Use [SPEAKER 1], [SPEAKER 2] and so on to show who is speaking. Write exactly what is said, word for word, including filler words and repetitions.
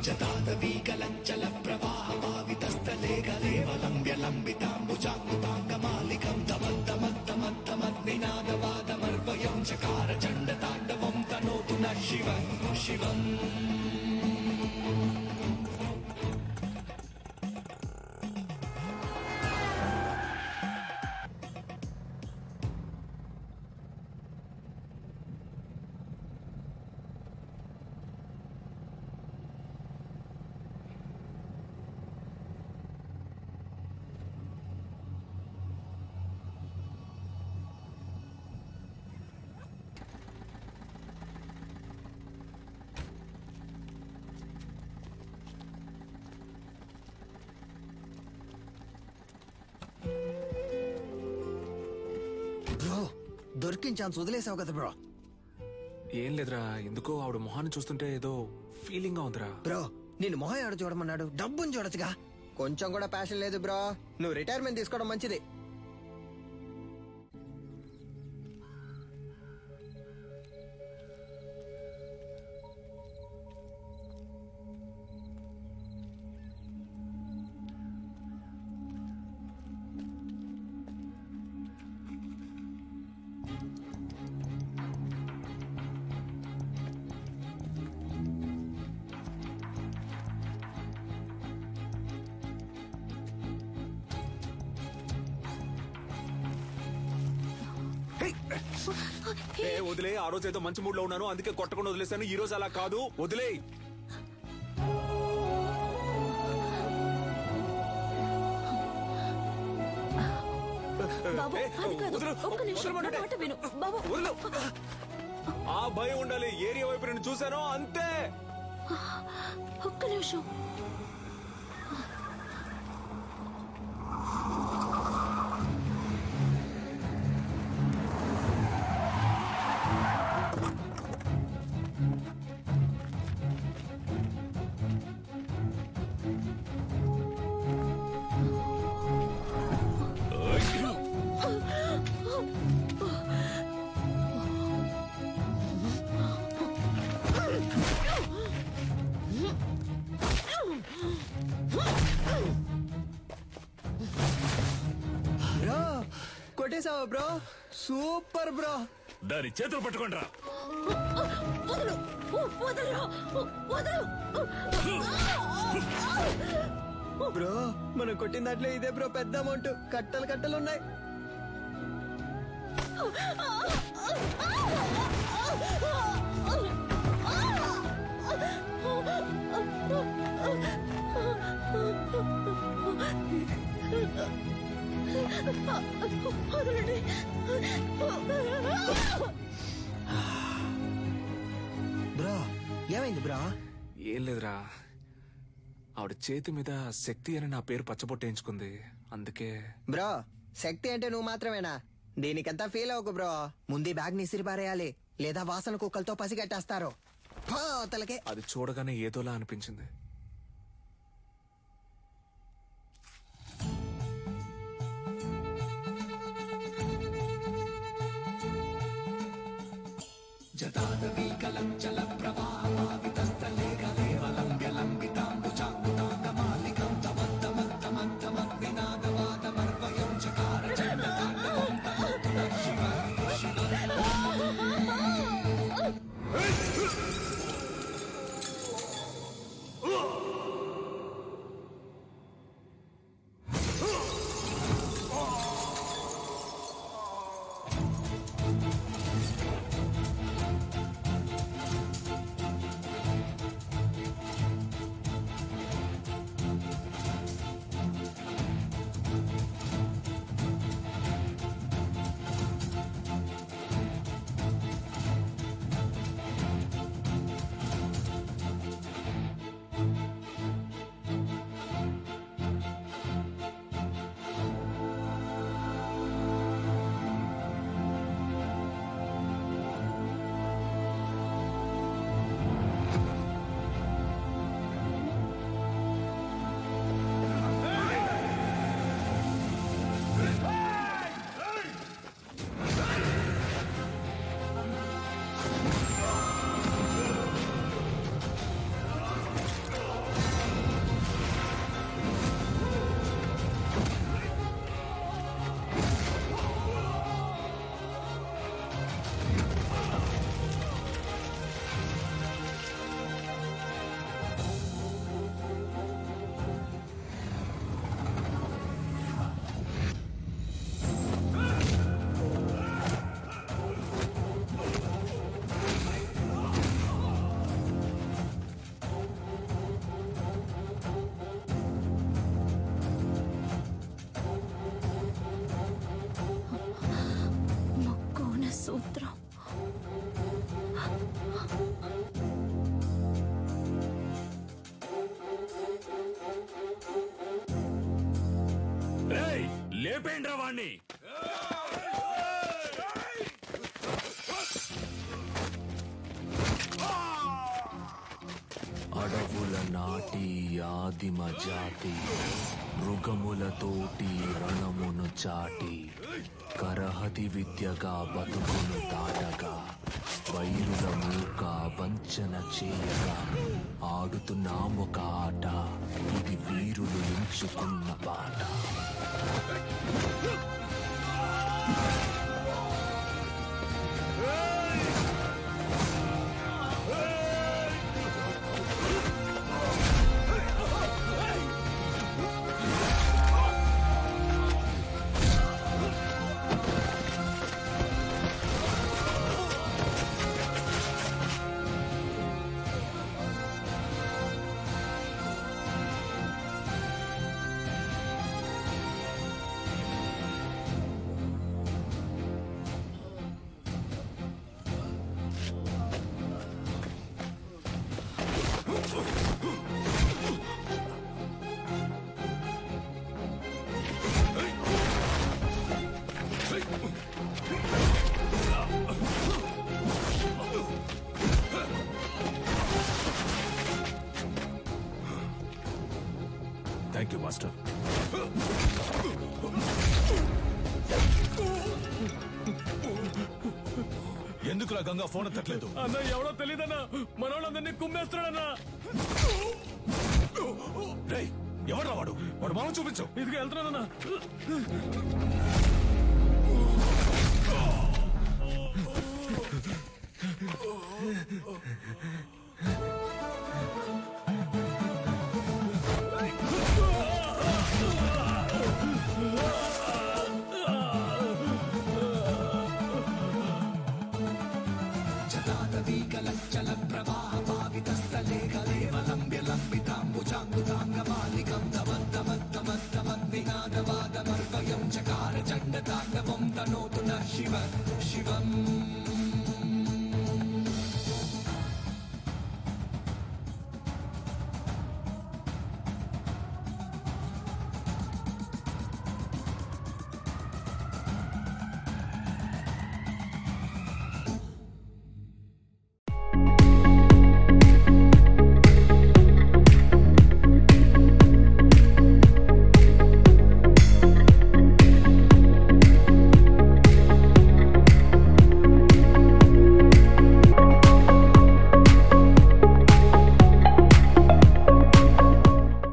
[SPEAKER 1] జతాదవీకలంచల ప్రవాహ భావితస్థలే గలేవలంబ్య లంబితాంబుజాంగుతాంగమాలికం తమద్దమద్దమద్దమద్నినాదవాదమర్వయం చకార చండ తాండవం తనోతు న శివం శివం.
[SPEAKER 2] దొరికిన ఛాన్స్ వదిలేసావు కదా బ్రో.
[SPEAKER 3] ఏం లేదురా, ఎందుకో ఆవిడ మొహాన్ని చూస్తుంటే ఏదో ఫీలింగ్ గా ఉందిరా.
[SPEAKER 2] బ్రో నేను మొహం ఆడ చూడమన్నాడు, డబ్బుని చూడొచ్చుగా. కొంచెం కూడా ప్యాషన్ లేదు బ్రో, నువ్వు రిటైర్మెంట్ తీసుకోవడం మంచిది.
[SPEAKER 3] వదిలే, ఆ రోజు ఏదో మంచి మూడ్ లో ఉన్నాను అందుకే కొట్టకుండా వదిలేసాను. ఈ రోజు అలా కాదు, వదిలే. ఆ భయం ఉండాలి. ఏరియా వైపు నేను చూశాను అంతే.
[SPEAKER 4] ఒక్క నిమిషం.
[SPEAKER 2] కొట్టేసావా బ్రో? Super bro.
[SPEAKER 5] దాని చేతులు పట్టుకోండిరా.
[SPEAKER 2] బ్రో మనం కొట్టిన దాంట్లో ఇదే బ్రో పెద్ద అమౌంట్. కట్టలు కట్టలు ఉన్నాయి. బ్రో ఏమైంది బ్రో?
[SPEAKER 3] ఏం లేదురా, ఆవిడ చేతి మీద శక్తి అని నా పేరు పచ్చబొట్టేయించుకుంది అందుకే.
[SPEAKER 2] బ్రో శక్తి అంటే నువ్వు మాత్రమేనా? దీనికంతా ఫీల్ అవ్వకు బ్రో. ముందు బ్యాగ్ ని ఇసిరిపారేయాలి, లేదా వాసన కుక్కలతో పసిగట్టేస్తారు.
[SPEAKER 3] అది చూడగానే ఏదోలా అనిపించింది.
[SPEAKER 1] జతాదవీకలంచల ప్రవాహ భావితస్థలే గలేవలంబ్య లంబితాంబుజాంగుతాంగమాలికం తమద్దమద్దమద్దమద్నినాదవాదమర్వయం చకార చండ తాండవం తనోతు న శివం శివం.
[SPEAKER 4] సముద్రం.
[SPEAKER 5] రేయ్, లేపేండ్రా వాణ్ణి.
[SPEAKER 3] అడవుల నాటి ఆదిమ జాతి మృగములతోటి రణమును చాటి కరహతి విద్యగా బతుకును దాటగా వైరుల మూక వంచన చేయగా ఆడుతున్నామొక ఆట, ఇది వీరులు ఎంచుకున్న పాట.
[SPEAKER 5] Thank you master. ఎందుకురా గంగా ఫోన్ ఎత్తట్లేదు?
[SPEAKER 3] అన్న ఎవడో తెలియదన్నా, మనోళ్ళందరినీ కుమ్మేస్తున్నాడన్నా.
[SPEAKER 5] రేయ్, ఎవడ్రా వాడు? వాడు మామ చూపించు.
[SPEAKER 3] ఇదిగా వెళ్తున్నానన్నా.
[SPEAKER 1] చల ప్రవాహ పావితస్థలే కలేవలంబ్య లంబితాంబుజాంబుతాంగమాలికం తమత్తమత్తమత్తమద్వినాదవాదమర్వయం చకార చండ తాండవం తనోతు నః శివ శివం.